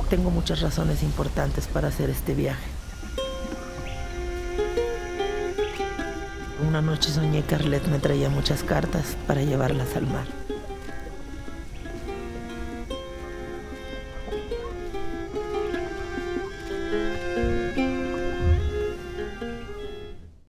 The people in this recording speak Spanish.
Tengo muchas razones importantes para hacer este viaje. Una noche soñé que Arlette me traía muchas cartas para llevarlas al mar.